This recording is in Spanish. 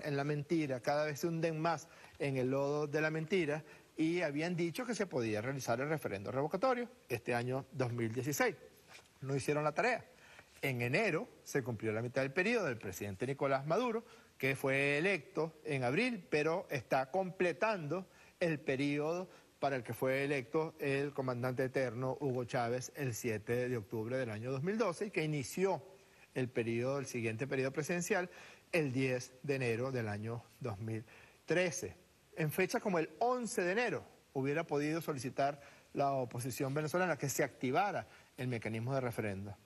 en la mentira, cada vez se hunden más en el lodo de la mentira y habían dicho que se podía realizar el referendo revocatorio este año 2016. No hicieron la tarea. En enero se cumplió la mitad del periodo del presidente Nicolás Maduro, que fue electo en abril, pero está completando el periodo para el que fue electo el comandante eterno Hugo Chávez el 7 de octubre del año 2012 y que inició el siguiente periodo presidencial el 10 de enero del año 2013. En fecha como el 11 de enero hubiera podido solicitar la oposición venezolana que se activara el mecanismo de referendo.